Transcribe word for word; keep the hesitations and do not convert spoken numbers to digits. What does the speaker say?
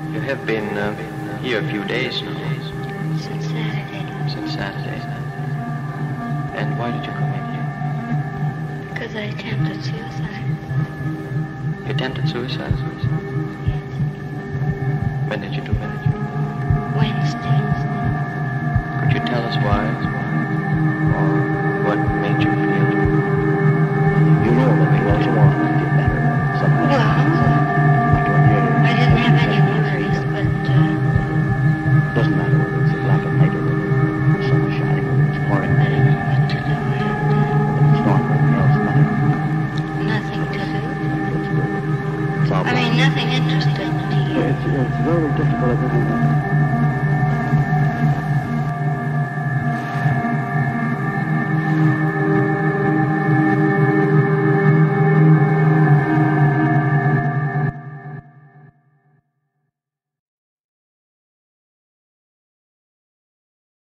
You have been uh, here a few days now. Since Saturday. Since Saturday. And why did you come in here? Because I attempted suicide. You attempted suicide? Yes. When did you do it? Wednesday. Could you tell us why? Or what made you feel? You know that we also want to get better. Something Well, like when you're, I didn't have any worries, but uh, doesn't matter whether it's a black and white or whether the sun is shining or it's pouring. I didn't know what to do. I had It's not anything else, nothing. uh, nothing to do. It's good. It's all I mean, nothing interesting to you. It's, it's very difficult. I think,